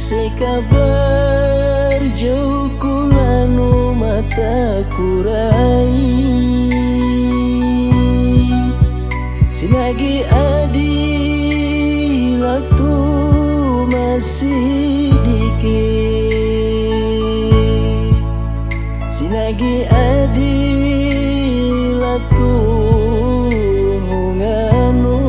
sekabar jauh kulanu mata kurai sinagi adi latu masih dikit sinagi adi latu munganu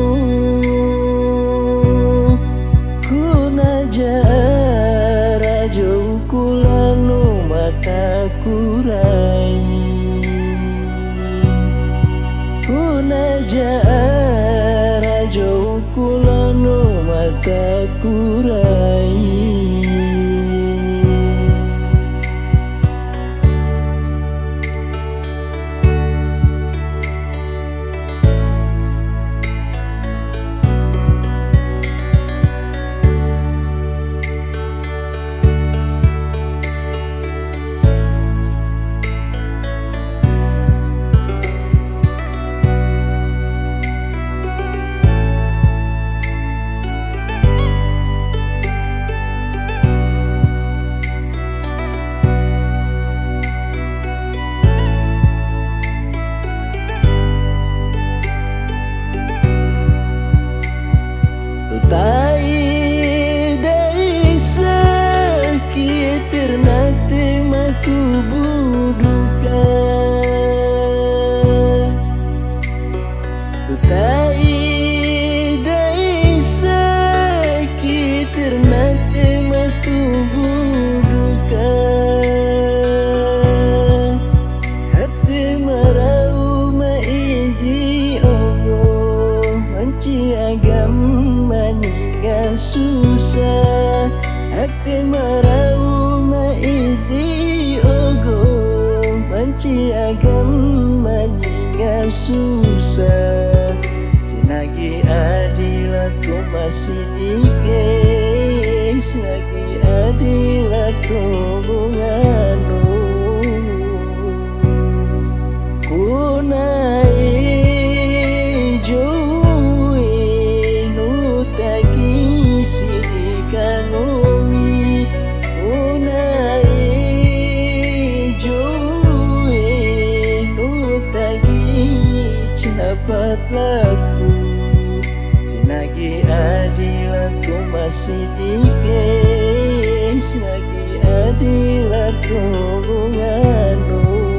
kuna jara jauh kulanu mata kurai kuna jara jauh kulanu mata kurai. Susah hati merau maidi ogo panci agam maninga susah sinagi adilaku masih dikei sinagi adilaku bunganu kunai dapat laku sinagi adilaku masih dikei sinagi adilaku bunganu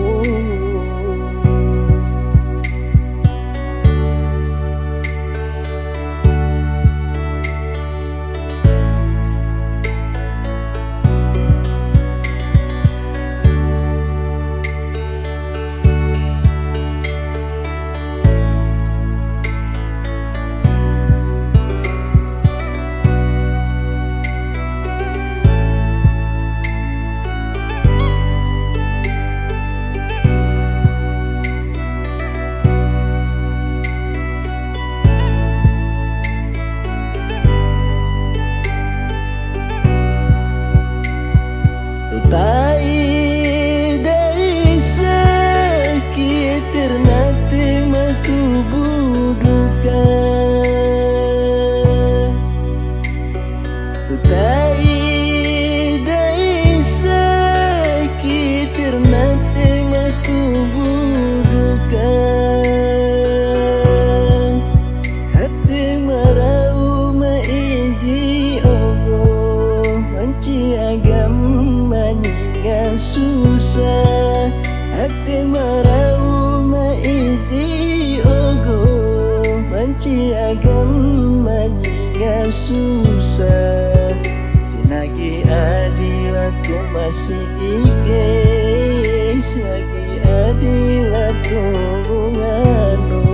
susah hati merau maidi ogo panci agam maninga susah sinagi adilaku masih dikei sinagi adilaku bunganu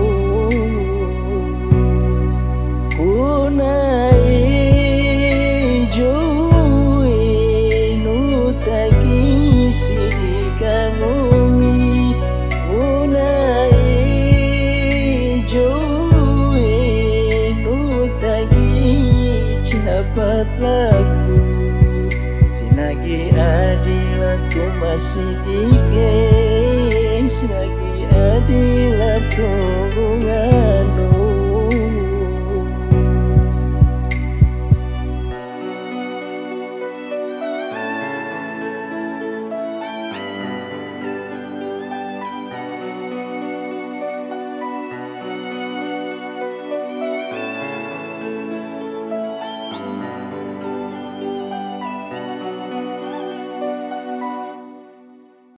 kunai dapat laku sinagi adilaku masih dikei sinagi adilaku